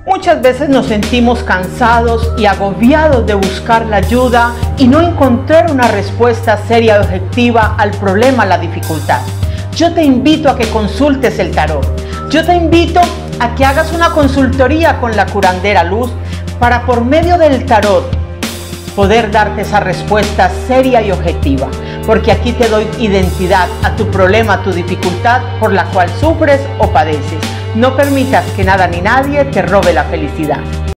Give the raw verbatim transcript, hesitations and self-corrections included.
Muchas veces nos sentimos cansados y agobiados de buscar la ayuda y no encontrar una respuesta seria y objetiva al problema, a la dificultad. Yo te invito a que consultes el tarot. Yo te invito a que hagas una consultoría con la curandera Luz para, por medio del tarot, poder darte esa respuesta seria y objetiva. Porque aquí te doy identidad a tu problema, a tu dificultad por la cual sufres o padeces. No permitas que nada ni nadie te robe la felicidad.